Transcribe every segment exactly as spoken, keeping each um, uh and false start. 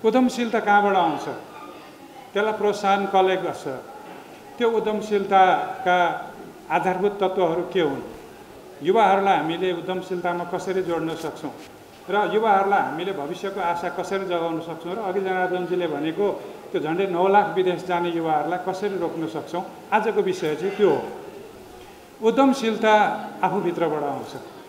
उद्यमशीलता कहाँबाट आउँछ, त्यसलाई प्रोत्साहन कसले गर्छ, त्यो उद्यमशीलताका आधारभूत तत्त्वहरू के हुन्, युवाहरूलाई हामीले उद्यमशीलतामा कसरी जोड्न सक्छौँ र युवाहरूलाई हामीले भविष्यको आशा कसरी जगाउन सक्छौँ र अघि जनार्दनजीले भनेको त्यो झन्डै नौ लाख विदेश जाने युवाहरूलाई कसरी रोक्न सक्छौँ, आजको विषय चाहिँ त्यो हो। उद्यमशीलता आफूभित्रबाट आउँछ,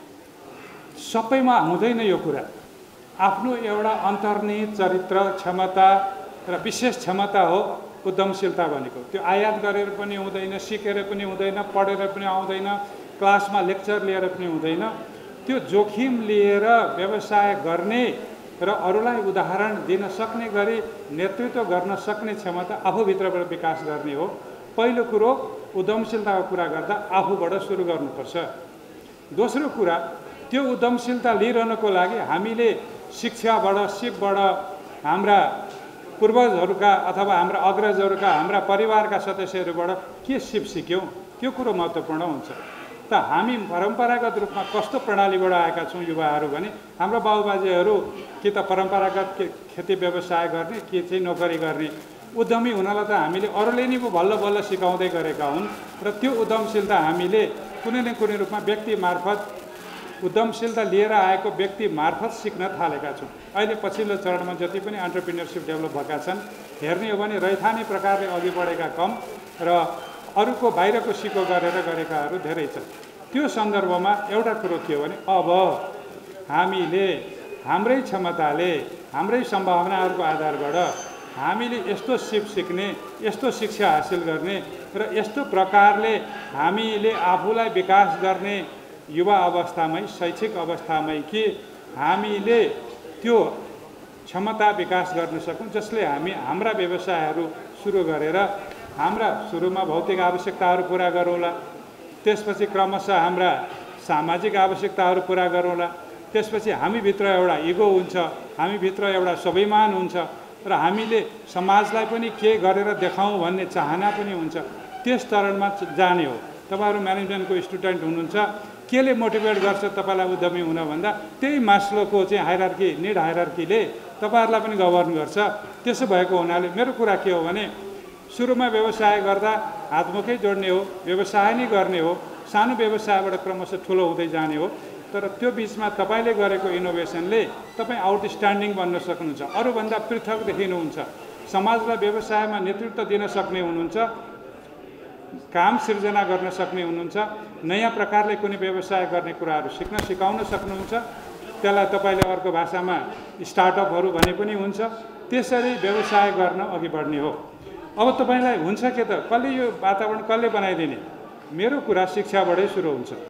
सबैमा हुँदैन यो कुरा। आफ्नो एउटा अन्तर्निहित चरित्र, क्षमता र विशेष क्षमता हो उद्यमशीलता भनेको। त्यो आयात गरेर पनि हुँदैन, सिकेर पनि हुँदैन, पढेर पनि आउँदैन, क्लासमा लेक्चर लिएर पनि हुँदैन। त्यो जोखिम लिएर व्यवसाय गर्ने र अरूलाई उदाहरण दिन सक्ने गरी नेतृत्व गर्न सक्ने क्षमता आफूभित्रबाट विकास गर्ने हो। पहिलो कुरो उद्यमशीलताको कुरा गर्दा आफूबाट सुरु गर्नुपर्छ। दोस्रो कुरा, त्यो उद्यमशीलता लिइरहनको लागि हामीले शिक्षाबाट, सिपबाट, हाम्रा पूर्वजहरूका अथवा हाम्रा अग्रजहरूका, हाम्रा परिवारका सदस्यहरूबाट के सिप सिक्यौँ, त्यो कुरो महत्त्वपूर्ण हुन्छ। त हामी परम्परागत रूपमा कस्तो प्रणालीबाट आएका छौँ युवाहरू भने, हाम्रो बाबुबाजेहरू कि त परम्परागत खेती व्यवसाय गर्ने, के चाहिँ नोकरी गर्ने। उद्यमी हुनलाई त हामीले अरूले नि पो बल्ल बल्ल सिकाउँदै गरेका हुन् र त्यो उद्यमशीलता हामीले कुनै न कुनै रूपमा व्यक्ति मार्फत, उद्यमशीलता लिएर आएको व्यक्ति मार्फत सिक्न थालेका छौँ। अहिले पछिल्लो चरणमा जति पनि एन्टरप्रेन्योरसिप डेभलप भएका छन्, हेर्ने हो भने रैथाने प्रकारले अघि बढेका कम र अरूको बाहिरको सिको गरेर गरेकाहरू धेरै छन्। त्यो सन्दर्भमा एउटा कुरो के हो भने, अब हामीले हाम्रै क्षमताले, हाम्रै सम्भावनाहरूको आधारबाट हामीले यस्तो सिप सिक्ने, यस्तो शिक्षा हासिल गर्ने र यस्तो प्रकारले हामीले आफूलाई विकास गर्ने युवा अवस्थामै, शैक्षिक अवस्थामै कि हामीले त्यो क्षमता विकास गर्न सकौँ, जसले हामी हाम्रा व्यवसायहरू सुरु गरेर हाम्रा सुरुमा भौतिक आवश्यकताहरू पुरा गरौँला, त्यसपछि क्रमशः हाम्रा सामाजिक आवश्यकताहरू पुरा गरौँला, त्यसपछि हामीभित्र एउटा इगो हुन्छ, हामीभित्र एउटा स्वाभिमान हुन्छ र हामीले समाजलाई पनि के गरेर देखाउँ भन्ने चाहना पनि हुन्छ। त्यस चरणमा जाने हो। तपाईँहरू म्यानेजमेन्टको स्टुडेन्ट हुनुहुन्छ, केले मोटिभेट गर्छ तपाईँलाई उद्यमी हुन भन्दा, त्यही मास्लोको चाहिँ हायरार्की, निड हायरार्कीले तपाईँहरूलाई पनि गभर्न गर्छ। त्यसो भएको हुनाले मेरो कुरा के हो भने, सुरुमा व्यवसाय गर्दा हातमुखै जोड्ने हो, व्यवसाय नै गर्ने हो, सानो व्यवसायबाट क्रमशः ठुलो हुँदै जाने हो। तर त्यो बिचमा तपाईँले गरेको इनोभेसनले तपाईँ आउटस्ट्यान्डिङ बन्न सक्नुहुन्छ, अरूभन्दा पृथक देखिनुहुन्छ, समाजलाई व्यवसायमा नेतृत्व दिन सक्ने हुनुहुन्छ, काम सिर्जना गर्न सक्ने हुनुहुन्छ, नयाँ प्रकारले कुनै व्यवसाय गर्ने कुराहरू सिक्न सिकाउन सक्नुहुन्छ। त्यसलाई तपाईँले अर्को भाषामा स्टार्टअपहरू भने पनि हुन्छ। त्यसरी व्यवसाय गर्न अघि बढ्ने हो। अब तपाईँलाई हुन्छ के त, कसले यो वातावरण कसले बनाइदिने? मेरो कुरा शिक्षाबाटै सुरु हुन्छ।